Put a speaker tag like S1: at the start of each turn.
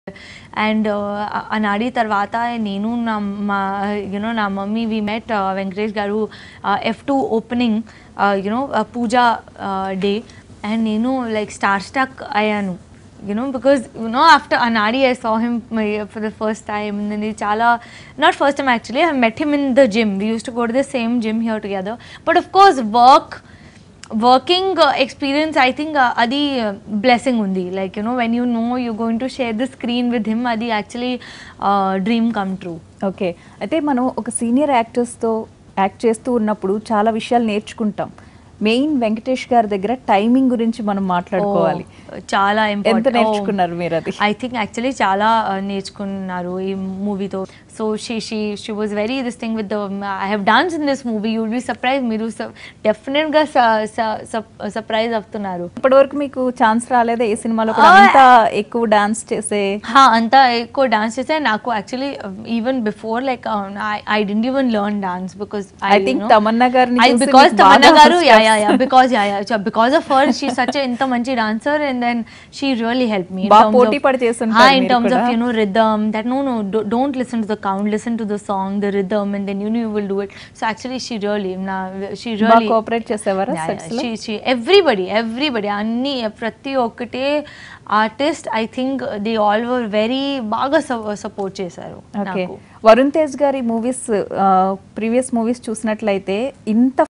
S1: And Anadi Tarvata Nenu na mummy we met Venkatesh Garu F2 opening puja day, and Nenu like starstruck ayanu, because after Anadi I saw him for the first time, and then chala, not first time actually, I met him in the gym. We used to go to the same gym here together, but of course working experience, I think adi blessing undi, like when you're going to share the screen with him, adi actually dream come true.
S2: Okay, అయితే మనం ఒక senior యాక్టర్స్తో act చేస్తూ ఉన్నప్పుడు చాలా విషయాలు నేర్చుకుంటాం. Main Venkatesh గారి దగ్గర టైమింగ్ గురించి మనం మాట్లాడుకోవాలి.
S1: చాలా
S2: ఎంత నేర్చుకున్నారు మీరు అది?
S1: ఐ థింక్ యాక్చువల్లీ చాలా నేర్చుకున్నారు ఈ మూవీతో. So she was very this thing with I have dance in this movie, you will be surprise. మీరు డెఫినెట్గా సర్ప్రైజ్ అవుతున్నారు.
S2: ఇప్పటివరకు మీకు ఛాన్స్ రాలేదా ఏ సినిమాలో కూడా అంత ఎక్కువ డాన్స్ చేసే?
S1: అంత ఎక్కువ డాన్స్ చేసే. నాకు actually even before like I didn't even learn dance, because
S2: I think Tamannaah గారిని
S1: బికాస్ తమన్నా గారు because of her, she's such a inta manchi dancer, and then she really helped me in terms of rhythm, that no don't listen to the count, listen to the song, the rhythm, and then you will do it. So actually she really
S2: cooperate chesevara sets lo.
S1: She everybody anni prati okkate artist, I think they all were very baga support chesaru.
S2: Okay, Varun Tej గారి movies previous movies చూసినట్లయితే ఇంత